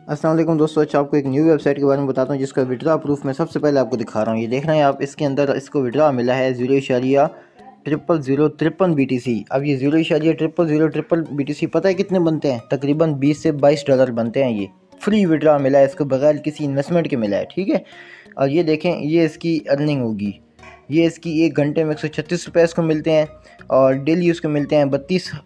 अस्सलाम वालेकुम दोस्तों, अच्छा आपको एक न्यू वेबसाइट के बारे में बताता हूँ जिसका विड्रा प्रूफ मैं सबसे पहले आपको दिखा रहा हूँ। ये देख रहे हैं आप, इसके अंदर इसको विड्रा मिला है 0.0053 BTC। अब ये 0.0000 BTC पता है कितने बनते हैं? तकरीबन 20 से 22 डॉलर बनते हैं। ये फ्री विड्रा मिला है इसको, बगैर किसी इन्वेस्टमेंट के मिला है, ठीक है। और ये देखें, ये इसकी अर्निंग होगी। ये इसकी 1 घंटे में 136 रुपये इसको मिलते हैं और डेली उसको मिलते हैं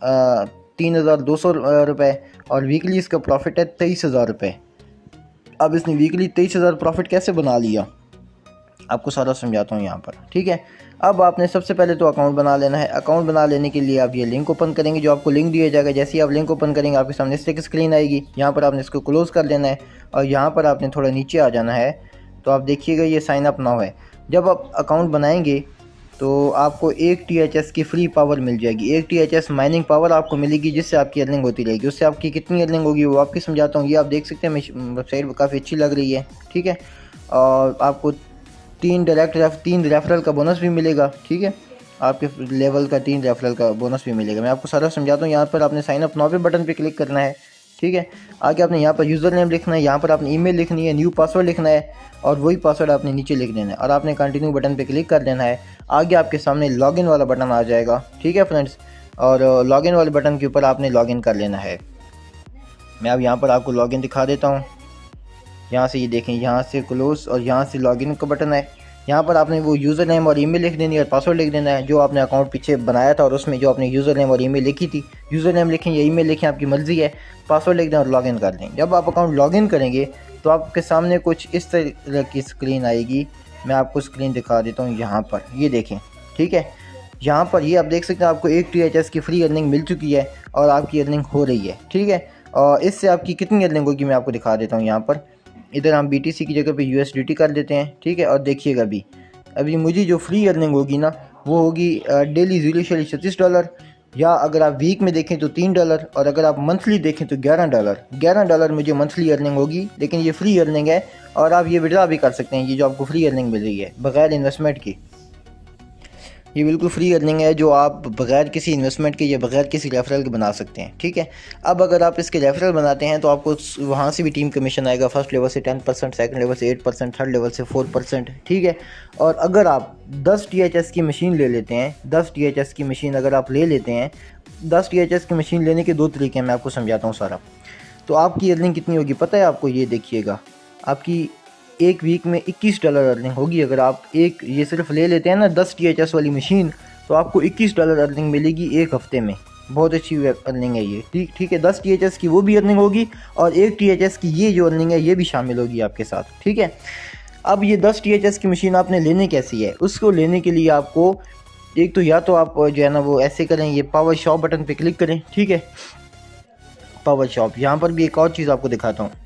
3,200 रुपये और वीकली इसका प्रॉफिट है 23,000 रुपये। अब इसने वीकली 23,000 प्रॉफिट कैसे बना लिया, आपको सारा समझाता हूँ यहाँ पर, ठीक है। अब आपने सबसे पहले तो अकाउंट बना लेना है। अकाउंट बना लेने के लिए आप ये लिंक ओपन करेंगे, जो आपको लिंक दिया जाएगा। जैसे ही आप लिंक ओपन करेंगे आपके सामने इस तरह की स्क्रीन आएगी। यहाँ पर आपने इसको क्लोज़ कर लेना है और यहाँ पर आपने थोड़ा नीचे आ जाना है। तो आप देखिएगा ये साइन अप नाउ है। जब आप अकाउंट बनाएंगे तो आपको 1 THS की फ्री पावर मिल जाएगी। 1 THS माइनिंग पावर आपको मिलेगी, जिससे आपकी अर्निंग होती रहेगी। उससे आपकी कितनी अर्निंग होगी वो आपकी समझाता हूँ। ये आप देख सकते हैं, वेबसाइट काफ़ी अच्छी लग रही है, ठीक है। और आपको 3 रेफरल का बोनस भी मिलेगा, ठीक है। आपके लेवल का 3 रेफरल का बोनस भी मिलेगा। मैं आपको सारा समझाता हूँ। यहाँ पर आपने sign up now pay button पे क्लिक करना है, ठीक है। आगे आपने यहाँ पर यूज़र नेम लिखना है, यहाँ पर आपने ईमेल लिखनी है, न्यू पासवर्ड लिखना है और वही पासवर्ड आपने नीचे लिख देना है और आपने कंटिन्यू बटन पे क्लिक कर देना है। आगे आपके सामने लॉगिन वाला बटन आ जाएगा, ठीक है फ्रेंड्स। और लॉगिन वाले बटन के ऊपर आपने लॉगिन कर लेना है। मैं अब यहाँ पर आपको लॉगिन दिखा देता हूँ। यहाँ से ये देखें, यहाँ से क्लोज और यहाँ से लॉगिन का बटन है। यहाँ पर आपने वो यूज़र नेम और ईमेल लिख देनी है और पासवर्ड लिख देना है जो आपने अकाउंट पीछे बनाया था और उसमें जो आपने यूज़र नेम और ईमेल लिखी थी। यूज़र नेम लिखें या ईमेल लिखें, आपकी मर्ज़ी है। पासवर्ड लिख दें और लॉगिन कर दें। जब आप अकाउंट लॉगिन करेंगे तो आपके सामने कुछ इस तरह की स्क्रीन आएगी। मैं आपको स्क्रीन दिखा देता हूँ। यहाँ पर ये देखें, ठीक है। यहाँ पर ये आप देख सकते हैं, आपको 1 THS की फ्री अर्निंग मिल चुकी है और आपकी अर्निंग हो रही है, ठीक है। और इससे आपकी कितनी अर्निंग होगी मैं आपको दिखा देता हूँ। यहाँ पर इधर हम BTC की जगह पे USDT कर देते हैं, ठीक है। और देखिएगा अभी मुझी जो फ्री अर्निंग होगी ना, वो होगी डेली 0.36 डॉलर, या अगर आप वीक में देखें तो 3 डॉलर और अगर आप मंथली देखें तो 11 डॉलर। 11 डॉलर मुझे मंथली अर्निंग होगी, लेकिन ये फ्री अर्निंग है और आप ये विड्रा भी कर सकते हैं। ये जो आपको फ्री अर्निंग मिल रही है बग़ैर इन्वेस्टमेंट की, ये बिल्कुल फ्री अर्निंग है जो आप बग़ैर किसी इन्वेस्टमेंट के या बग़ैर किसी रेफरल के बना सकते हैं, ठीक है। अब अगर आप इसके रेफरल बनाते हैं तो आपको वहाँ से भी टीम कमीशन आएगा। फर्स्ट लेवल से 10%, सेकंड लेवल से 8%, थर्ड लेवल से 4%, ठीक है। और अगर आप 10 THS की मशीन ले लेते हैं, 10 THS की मशीन अगर आप ले लेते हैं, 10 THS की मशीन लेने के 2 तरीके हैं, मैं आपको समझाता हूँ सारा। तो आपकी अर्निंग कितनी होगी पता है आपको? ये देखिएगा, आपकी एक वीक में 21 डॉलर अर्निंग होगी। अगर आप एक ये सिर्फ ले लेते हैं ना 10 THS वाली मशीन, तो आपको 21 डॉलर अर्निंग मिलेगी एक हफ्ते में। बहुत अच्छी अर्निंग है ये, ठीक है। 10 THS की वो भी अर्निंग होगी और 1 THS की ये जो अर्निंग है ये भी शामिल होगी आपके साथ, ठीक है। अब ये 10 THS की मशीन आपने लेने कैसी है, उसको लेने के लिए आपको एक तो या तो आप जो है ना वो ऐसे करें, ये पावर शॉप बटन पर क्लिक करें, ठीक है। पावर शॉप, यहाँ पर भी एक और चीज़ आपको दिखाता हूँ।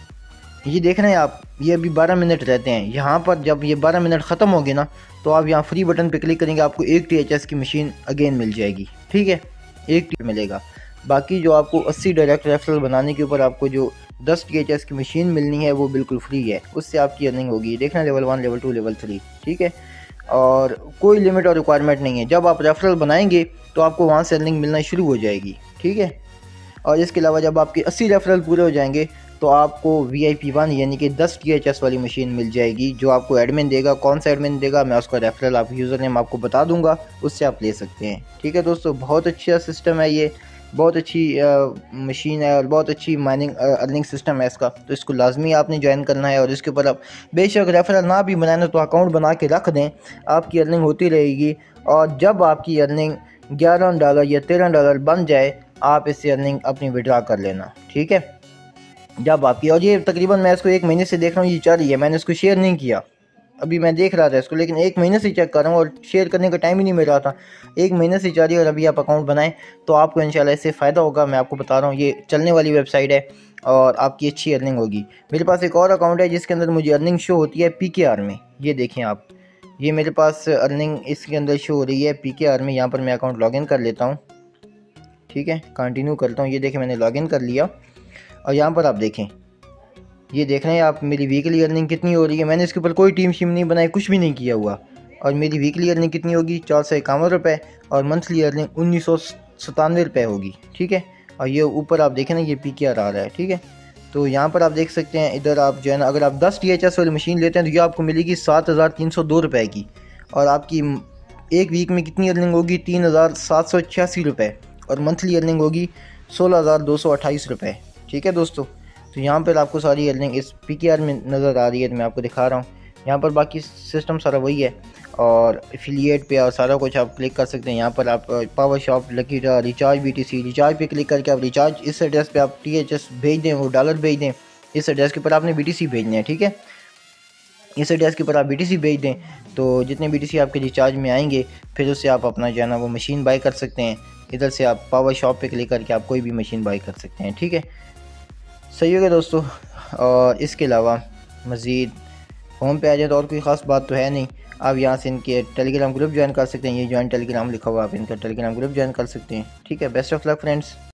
ये देख रहे हैं आप, ये अभी 12 मिनट रहते हैं। यहाँ पर जब ये 12 मिनट ख़त्म होगी ना, तो आप यहाँ फ्री बटन पे क्लिक करेंगे, आपको 1 THS की मशीन अगेन मिल जाएगी, ठीक है। 1 मिलेगा। बाकी जो आपको 80 डायरेक्ट रेफरल बनाने के ऊपर आपको जो 10 THS की मशीन मिलनी है वो बिल्कुल फ्री है। उससे आपकी अर्निंग होगी, देखना लेवल 1, लेवल 2, लेवल 3, ठीक है। और कोई लिमिट और रिक्वायरमेंट नहीं है। जब आप रेफरल बनाएंगे तो आपको वहाँ से अर्निंग मिलना शुरू हो जाएगी, ठीक है। और इसके अलावा जब आपके 80 रेफरल पूरे हो जाएंगे तो आपको VIP 1 यानी कि 10 THS वाली मशीन मिल जाएगी, जो आपको एडमिन देगा। कौन सा एडमिन देगा मैं उसका रेफरल, आप यूज़र नेम आपको बता दूंगा, उससे आप ले सकते हैं, ठीक है दोस्तों। बहुत अच्छा सिस्टम है ये, बहुत अच्छी मशीन है और बहुत अच्छी माइनिंग अर्निंग सिस्टम है इसका। तो इसको लाजमी आपने ज्वाइन करना है और इसके ऊपर आप बेशक रेफरल ना भी बनाना तो अकाउंट बना के रख दें, आपकी अर्निंग होती रहेगी। और जब आपकी अर्निंग 11 डॉलर या 13 डॉलर बन जाए, आप इससे अर्निंग अपनी विड्रा कर लेना, ठीक है। जब आपकी, और ये तकरीबन मैं इसको 1 महीने से देख रहा हूँ, ये चल रही है। मैंने इसको शेयर नहीं किया, अभी मैं देख रहा था इसको, लेकिन 1 महीने से चेक कर रहा हूँ और शेयर करने का टाइम ही नहीं मिल रहा था। 1 महीने से चल रही है और अभी आप अकाउंट बनाएं तो आपको इंशाल्लाह इससे फ़ायदा होगा। मैं आपको बता रहा हूँ, ये चलने वाली वेबसाइट है और आपकी अच्छी अर्निंग होगी। मेरे पास एक और अकाउंट है जिसके अंदर मुझे अर्निंग शो होती है PKR में। ये देखें आप, ये मेरे पास अर्निंग इसके अंदर शो हो रही है PKR में। यहाँ पर मैं अकाउंट लॉगिन कर लेता हूँ, ठीक है, कंटिन्यू करता हूँ। ये देखें मैंने लॉगिन कर लिया और यहाँ पर आप देखें, ये देख रहे हैं आप मेरी वीकली अर्निंग कितनी हो रही है। मैंने इसके ऊपर कोई टीम शीम नहीं बनाई, कुछ भी नहीं किया हुआ, और मेरी वीकली अर्निंग कितनी होगी 451 रुपये और मंथली अर्निंग 1997 रुपये होगी, ठीक है। और ये ऊपर आप देखें ना, ये PKR आ रहा है, ठीक है। तो यहाँ पर आप देख सकते हैं, इधर आप जो है ना, अगर आप 10 THS वाली मशीन लेते हैं तो ये आपको मिलेगी 7,302 रुपये की, और आपकी एक वीक में कितनी अर्निंग होगी, 3,786 रुपये, और मंथली अर्निंग होगी 16,228 रुपये। ठीक है दोस्तों, तो यहाँ पर आपको सारी अर्निंग इस PKR में नज़र आ रही है, तो मैं आपको दिखा रहा हूँ। यहाँ पर बाकी सिस्टम सारा वही है, और एफिलिएट पे और सारा कुछ आप क्लिक कर सकते हैं। यहाँ पर आप power shop, lucky draw, recharge, BTC recharge पे क्लिक करके आप रिचार्ज, इस एड्रेस पे आप THS भेज दें, वो डॉलर भेज दें, इस एड्रेस के ऊपर आपने BTC भेजने हैं। ठीक है, इस एड्रेस के ऊपर आप BTC भेज दें, तो जितने BTC आपके रिचार्ज में आएंगे फिर उससे आप अपना जो है ना वो मशीन बाई कर सकते हैं। इधर से आप पावर शॉप पे क्लिक करके आप कोई भी मशीन बाई कर सकते हैं। ठीक है, सही हो गया दोस्तों। और इसके अलावा मज़ीद होम पे आ जाए तो और कोई ख़ास बात तो है नहीं। आप यहाँ से इनके टेलीग्राम ग्रुप ज्वाइन कर सकते हैं, ये ज्वाइन टेलीग्राम लिखा हुआ, आप इनका टेलीग्राम ग्रुप ज्वाइन कर सकते हैं। ठीक है, बेस्ट ऑफ लक फ्रेंड्स।